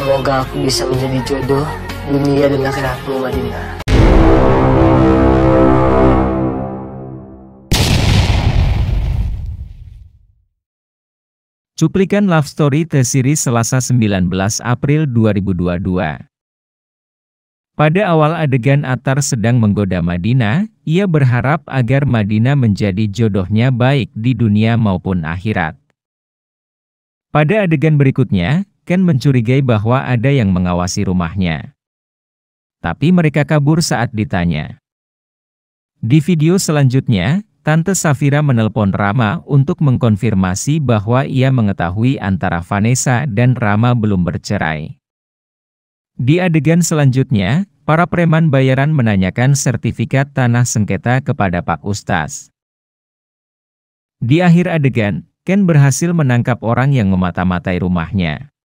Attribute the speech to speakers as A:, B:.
A: Semoga aku bisa menjadi jodoh dunia dan akhiratmu, Madinah.
B: Cuplikan Love Story T-Series Selasa 19 April 2022. Pada awal adegan Attar sedang menggoda Madinah, ia berharap agar Madinah menjadi jodohnya baik di dunia maupun akhirat. Pada adegan berikutnya, Ken mencurigai bahwa ada yang mengawasi rumahnya. Tapi mereka kabur saat ditanya. Di video selanjutnya, Tante Safira menelpon Rama untuk mengkonfirmasi bahwa ia mengetahui antara Vanessa dan Rama belum bercerai. Di adegan selanjutnya, para preman bayaran menanyakan sertifikat tanah sengketa kepada Pak Ustaz. Di akhir adegan, Ken berhasil menangkap orang yang memata-matai rumahnya.